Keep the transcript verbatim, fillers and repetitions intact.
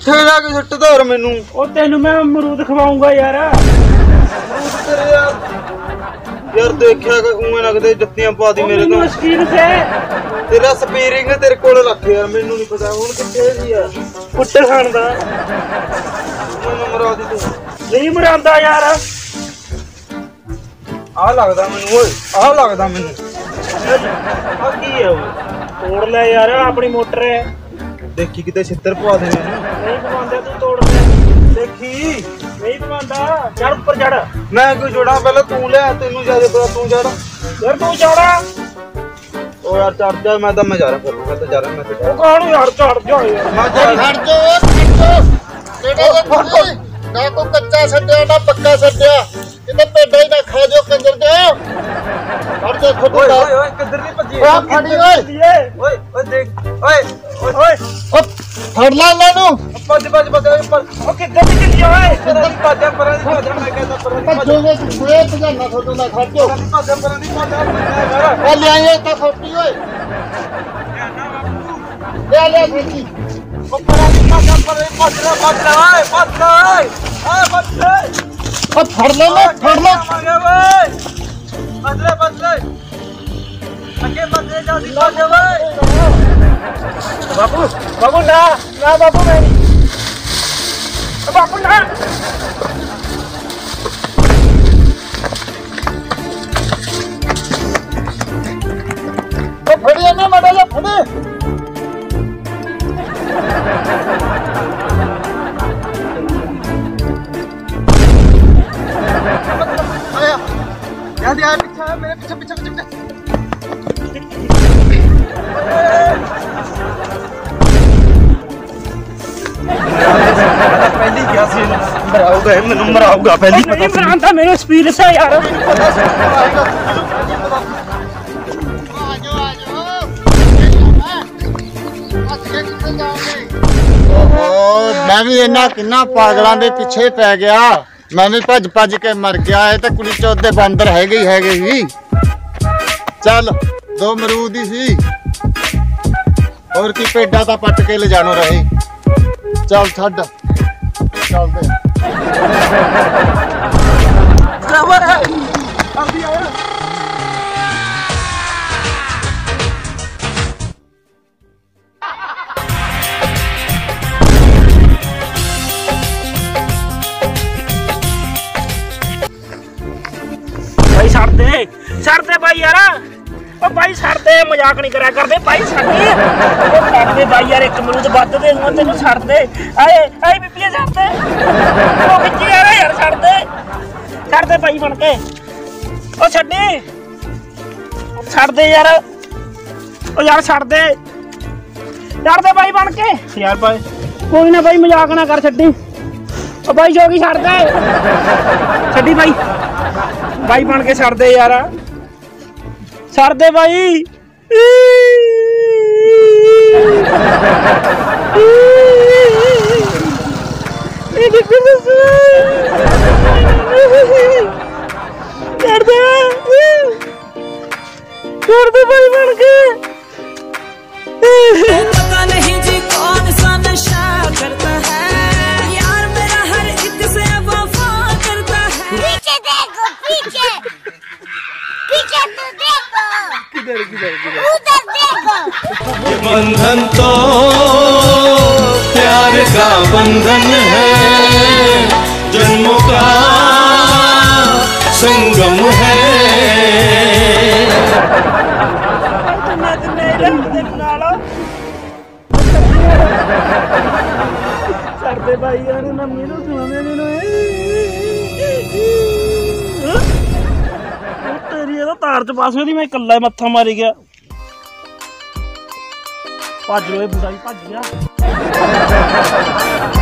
किथे जाके सट दो और मैनू ओ तेनू मैं अमरूद खवाऊंगा यार। अमरूद तेरे यार यार देखिया उवें लगदे जत्तियां पा दी मेरे तो स्कीन से तेरा स्पीरिंग तेरे कोल रख यार मैनू नहीं पता हुन किथे जी यार कुट्टे खान दा मैनू मरा दी तू नहीं मरांदा यार। आ लगदा मैनू ओए आ लगदा मैनू आ की है ओए तोड़ ले यार अपनी मोटर है। देखी किते छित्तर पवा दे मैनू नहीं पवांदा तू तोड़ ले देखी नहीं पवांदा चढ़ ऊपर चढ़। मैं क्यों जोड़ा पहले तू ले तेनू ज्यादा पता तू चढ़ यार तू चढ़ा ओ यार चढ़ जा मैं तो मैं जा रहा मैं तो जा रहा मैं तो जा ओ कौन यार चढ़ जा यार मैं जा हट जो तेरे को फटो ना को कच्चा छड्या ना पक्का छड्या इते पेड़ा ही ना खा जो कंजर के हट जो ओए छोटा ओए ओए किधर नहीं भजी ओ खड़ी ओए ओए ओए देख ओए ओए ओ फड़ ला इन्हां नु भज भज भज पर ओ किधर निकल गया ओए किधर भज पर भज मैं कहता पर भज जोगे छुए भजाना छोटू ना खड़ जो भज पर नहीं भज मैं ओ ले आए तो छोटी ओए ले ले छोटी ओ पर भज पर भज भज ओए भज ओए भज ओ फड़ ले ले फड़ ले भज भज आगे भज जल्दी भज ओए बाबू बाबू ना ना बाबू मैं बाबू ना ओ फड़िया ना मड़ा ले फड़े आया याद यार पीछे मेरे पीछे पीछे पीछे पहली क्या सी मराऊगा मैनू मराऊगा पहली नहीं मरांदा मेरे स्पीड से यार। आ जाओ आ जाओ ओहो मैं भी इन्ना किन्ना पागलों के पिछे पै गया मैं भी भज भज के मर गया है तो कुड़ी चौथ दे बंदर है ही है ही चल दो मरूद ही सी और की पेड़ा तो पट के ले जानो रही चल छड़ चल दे भाई छड़ दे छड़ दे भाई यार ओ भाई छड़ दे मजाक नहीं करा करदे भाई छड़ दे ओ छड़ दे भाई यार एक मरूद बद दे दूंगा तेनू छड़ दे आए आए बीपी छड़ दे ओ बिच्ची यार यार छड़ दे छड़ दे भाई बन के ओ छड्डी छड़ दे यार ओ यार छड़ दे छड़ दे भाई बन के यार भाई कोई ना भाई मजाक ना कर छड्डी ओ भाई जोगी छड़ दे छड्डी भाई भाई बन के छड़ दे यार छड़ दे भाई छड़ दे छड़ दे भाई बन के पता नहीं जी कौन सा नशा करता है यार मेरा हर एक से वफा करता है। पीछे देखो पीछे पीछे तो देखो किधर किधर किधर उधर देखो। ये बंधन तो प्यार का बंधन है जन्मों का संगम है। छड़दे भाई यार नमी तो सुने तेरी तो तार च पास हुई मैं कला मत्था मारी गया भज लो बुढ़ा भी भज गया।